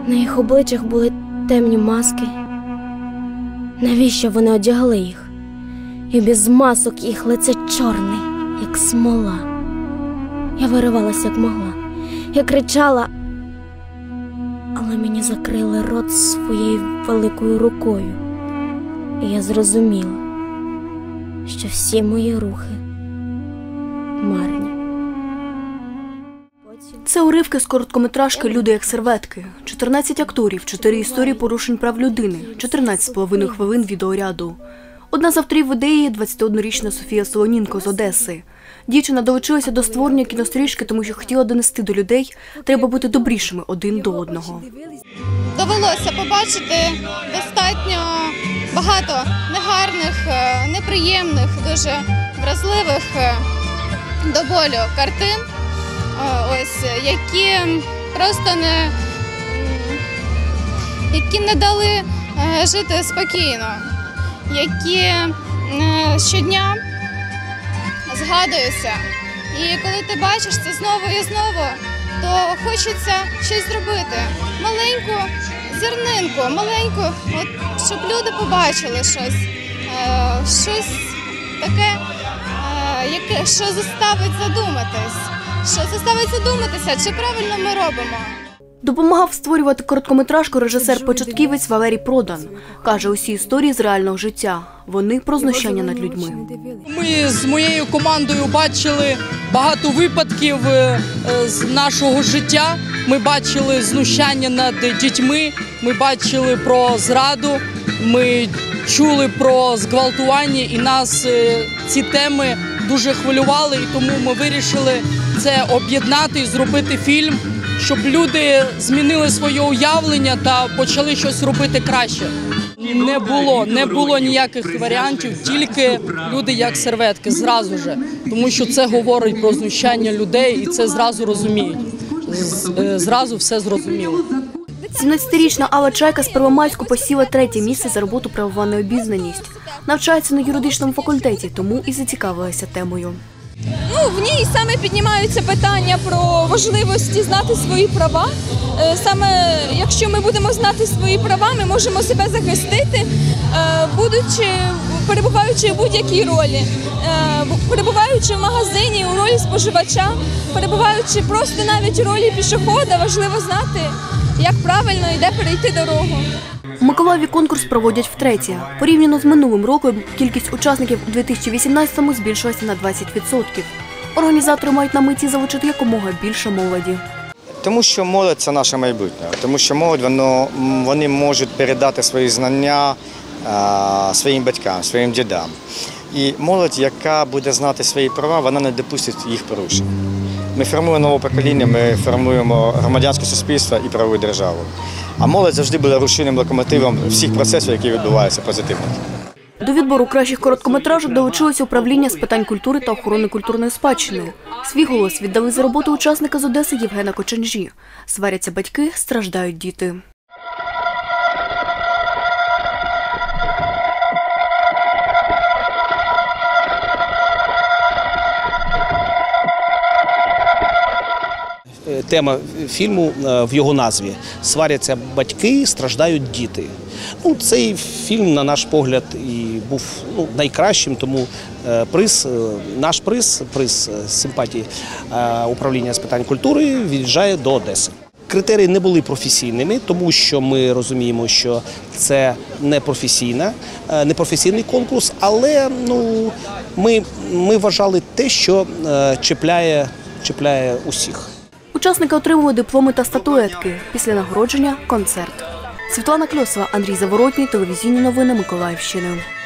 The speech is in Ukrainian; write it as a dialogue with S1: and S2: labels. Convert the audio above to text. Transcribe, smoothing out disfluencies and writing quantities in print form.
S1: На їх обличчях були темні маски. Навіщо вони одягли їх? І без масок їх лице чорне, як смола. Я виривалася, як могла. Я кричала, але мені закрили рот своєю великою рукою. І я зрозуміла, що всі мої рухи марні.
S2: Це уривки з короткометражки «Люди як серветки». 14 акторів, 4 історії порушень прав людини, 14,5 хвилин відеоряду. Одна з авторів ідеї – 21-річна Софія Солонінко з Одеси. Дівчина долучилася до створення кінострічки, тому що хотіла донести до людей, треба бути добрішими один до одного.
S3: Довелося побачити достатньо багато негарних, неприємних, дуже вразливих до болю картин, які просто не дали жити спокійно, які щодня згадуються. І коли ти бачиш це знову і знову, то хочеться щось зробити. Маленьку зернинку, маленьку, щоб люди побачили щось таке, що заставить задуматися, чи правильно ми робимо.
S2: Допомагав створювати короткометражку режисер-початківець Валерій Продан. Каже, усі історії з реального життя. Вони про знущання над людьми.
S4: Ми з моєю командою бачили багато випадків з нашого життя. Ми бачили знущання над дітьми, ми бачили про зраду, ми чули про зґвалтування, і нас ці теми дуже хвилювали, і тому ми вирішили це об'єднати і зробити фільм, щоб люди змінили своє уявлення та почали щось робити краще. Не було ніяких варіантів, тільки люди як серветки, зразу же. Тому що це говорить про знущання людей, і це зразу розуміють. Зразу все зрозуміло.
S2: 17-річна Алла Чайка з Первомайську посіла 3-е місце за роботу «Правова необізнаність». Навчається на юридичному факультеті, тому і зацікавилася темою.
S5: В ній саме піднімаються питання про важливості знати свої права. Саме якщо ми будемо знати свої права, ми можемо себе захистити, перебуваючи в будь-якій ролі. Перебуваючи в магазині у ролі споживача, перебуваючи просто навіть у ролі пішохода, важливо знати, як правильно і де перейти дорогу.
S2: У Миколаєві конкурс проводять втретє. Порівняно з минулим роком кількість учасників у 2018-му збільшилася на 20%. Організатори мають на меті залучити якомога більше молоді.
S6: Тому що молодь – це наше майбутнє. Тому що молодь, вони можуть передати свої знання своїм батькам, своїм дідам. І молодь, яка буде знати свої права, вона не допустить їх порушень. Ми формуємо нове покоління, ми формуємо громадянське суспільство і правову державу. А молодь завжди буде рушійним локомотивом всіх процесів, які відбуваються позитивно.
S2: До відбору кращих короткометражок долучилося управління з питань культури та охорони культурної спадщини. Свій голос віддали за роботу учасника з Одеси Євгена Коченжі. Сваряться батьки, страждають діти.
S7: Тема фільму в його назві «Сваряться батьки, страждають діти». Цей фільм, на наш погляд, і був найкращим, тому наш приз симпатії управління з питань культури від'їжджає до Одеси. Критерії не були професійними, тому що ми розуміємо, що це не професійний конкурс, але ми вважали те, що чіпляє усіх.
S2: Учасники отримали дипломи та статуетки. Після нагородження – концерт. Світлана Кльосова, Андрій Заворотній, телевізійні новини Миколаївщини.